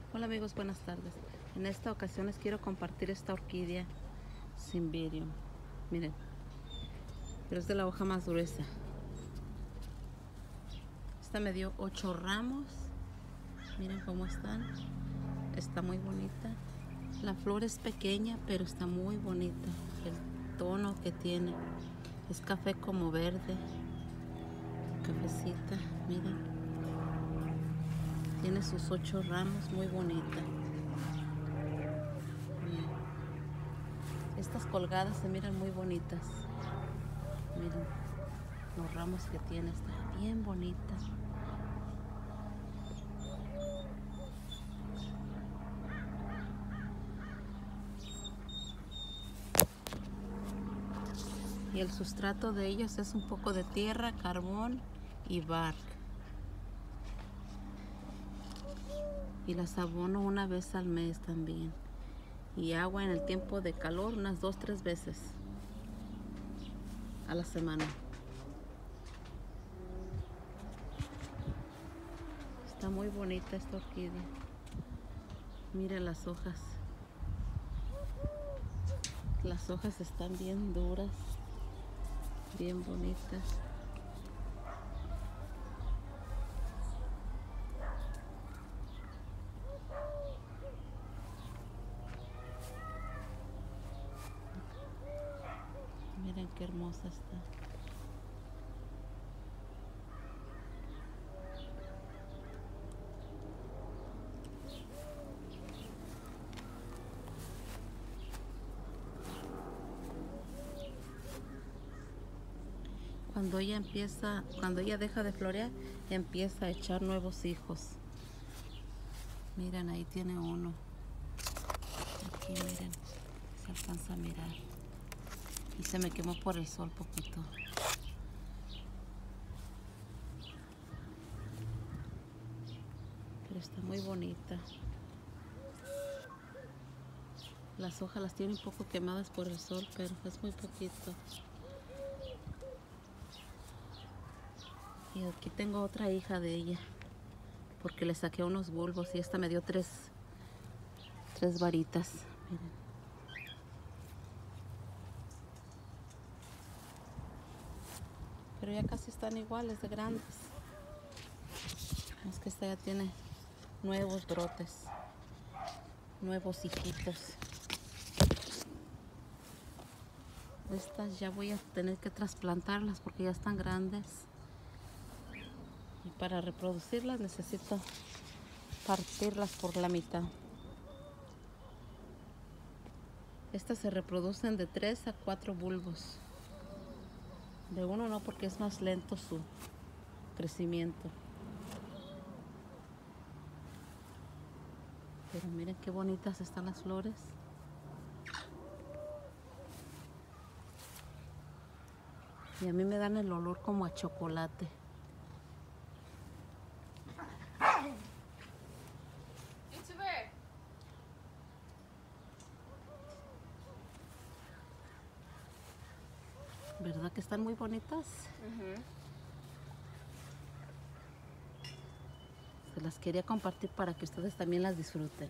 Hola amigos, buenas tardes. En esta ocasión les quiero compartir esta orquídea Cymbidium. Miren, pero es de la hoja más gruesa. Esta me dio 8 ramos. Miren cómo están. Está muy bonita. La flor es pequeña, pero está muy bonita. El tono que tiene es café como verde. Cafecita, miren. Tiene sus 8 ramos, muy bonita. Miren. Estas colgadas se miran muy bonitas. Miren los ramos que tiene, está bien bonita. Y el sustrato de ellos es un poco de tierra, carbón y bark. Y las abono una vez al mes también. Y agua en el tiempo de calor unas 2-3 veces a la semana. Está muy bonita esta orquídea. Miren las hojas. Las hojas están bien duras, bien bonitas. Miren qué hermosa está. Cuando ella deja de florear, empieza a echar nuevos hijos. Miren, ahí tiene uno. Aquí miren, se alcanza a mirar. Y se me quemó por el sol poquito. Pero está muy bonita. Las hojas las tiene un poco quemadas por el sol, pero es muy poquito. Y aquí tengo otra hija de ella, porque le saqué unos bulbos y esta me dio tres varitas. Miren. Pero ya casi están iguales de grandes. Es que esta ya tiene nuevos brotes, nuevos hijitos. Estas ya voy a tener que trasplantarlas porque ya están grandes. Y para reproducirlas necesito partirlas por la mitad. Estas se reproducen de 3 a 4 bulbos. De uno no, porque es más lento su crecimiento. Pero miren qué bonitas están las flores. Y a mí me dan el olor como a chocolate. ¿Verdad que están muy bonitas? Se las quería compartir para que ustedes también las disfruten.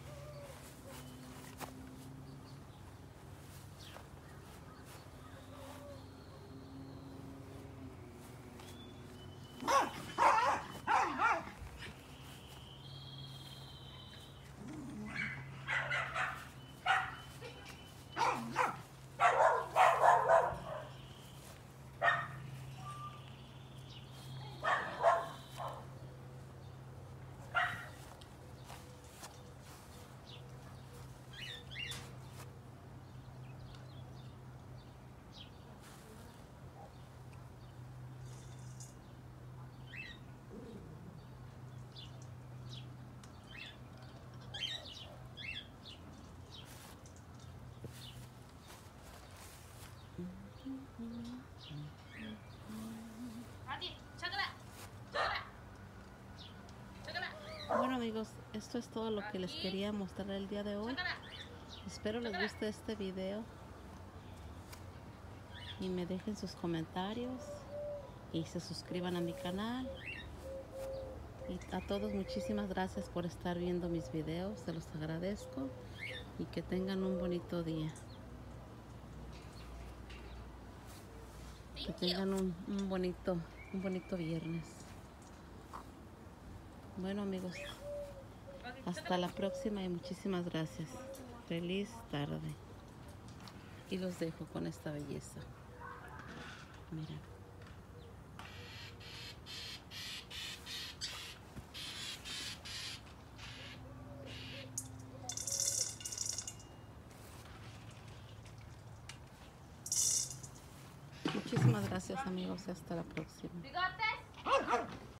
Bueno amigos, esto es todo lo que les quería mostrar el día de hoy. Espero les guste este video y me dejen sus comentarios y se suscriban a mi canal. Y a todos muchísimas gracias por estar viendo mis videos, se los agradezco y que tengan un bonito día. Que tengan un bonito viernes. Bueno amigos, hasta la próxima y muchísimas gracias. Feliz tarde. Y los dejo con esta belleza. Miren. Muchísimas gracias amigos y hasta la próxima.